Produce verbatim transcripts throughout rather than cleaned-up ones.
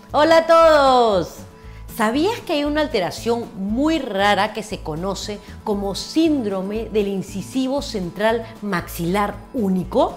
Hola a todos. ¿Sabías que hay una alteración muy rara que se conoce como síndrome del incisivo central maxilar único?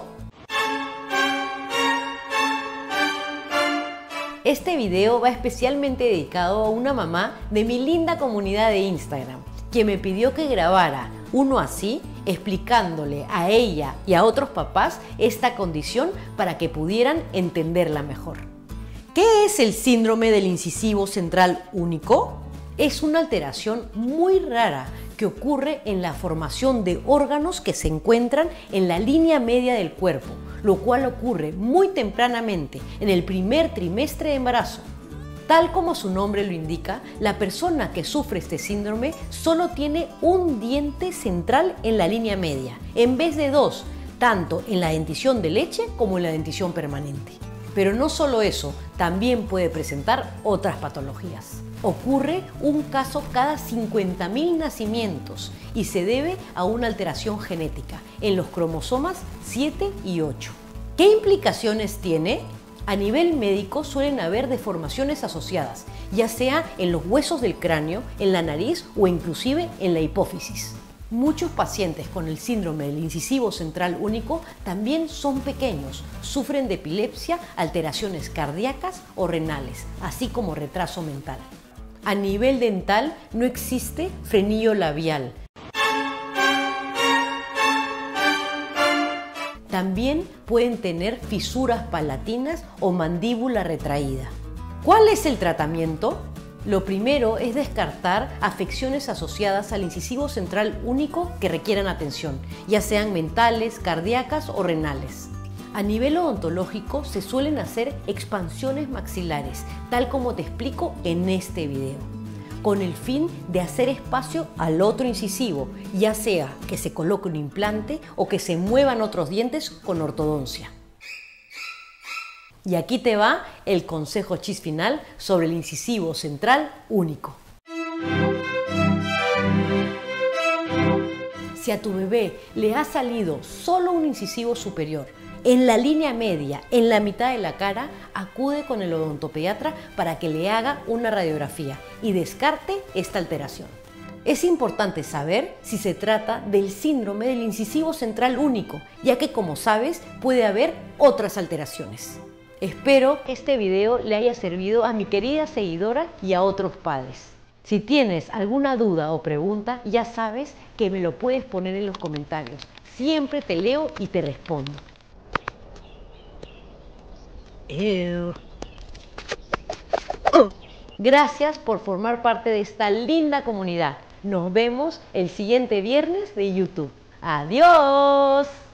Este video va especialmente dedicado a una mamá de mi linda comunidad de Instagram, que me pidió que grabara uno así, explicándole a ella y a otros papás esta condición para que pudieran entenderla mejor. ¿Qué es el síndrome del incisivo central único? Es una alteración muy rara que ocurre en la formación de órganos que se encuentran en la línea media del cuerpo, lo cual ocurre muy tempranamente, en el primer trimestre de embarazo. Tal como su nombre lo indica, la persona que sufre este síndrome solo tiene un diente central en la línea media, en vez de dos, tanto en la dentición de leche como en la dentición permanente. Pero no solo eso, también puede presentar otras patologías. Ocurre un caso cada cincuenta mil nacimientos y se debe a una alteración genética en los cromosomas siete y ocho. ¿Qué implicaciones tiene? A nivel médico suelen haber deformaciones asociadas, ya sea en los huesos del cráneo, en la nariz o inclusive en la hipófisis. Muchos pacientes con el síndrome del incisivo central único también son pequeños, sufren de epilepsia, alteraciones cardíacas o renales, así como retraso mental. A nivel dental no existe frenillo labial. También pueden tener fisuras palatinas o mandíbula retraída. ¿Cuál es el tratamiento? Lo primero es descartar afecciones asociadas al incisivo central único que requieran atención, ya sean mentales, cardíacas o renales. A nivel odontológico se suelen hacer expansiones maxilares, tal como te explico en este video, con el fin de hacer espacio al otro incisivo, ya sea que se coloque un implante o que se muevan otros dientes con ortodoncia. Y aquí te va el consejo chis final sobre el incisivo central único. Si a tu bebé le ha salido solo un incisivo superior, en la línea media, en la mitad de la cara, acude con el odontopediatra para que le haga una radiografía y descarte esta alteración. Es importante saber si se trata del síndrome del incisivo central único, ya que, como sabes, puede haber otras alteraciones. Espero que este video le haya servido a mi querida seguidora y a otros padres. Si tienes alguna duda o pregunta, ya sabes que me lo puedes poner en los comentarios. Siempre te leo y te respondo. Gracias por formar parte de esta linda comunidad. Nos vemos el siguiente viernes de YouTube. ¡Adiós!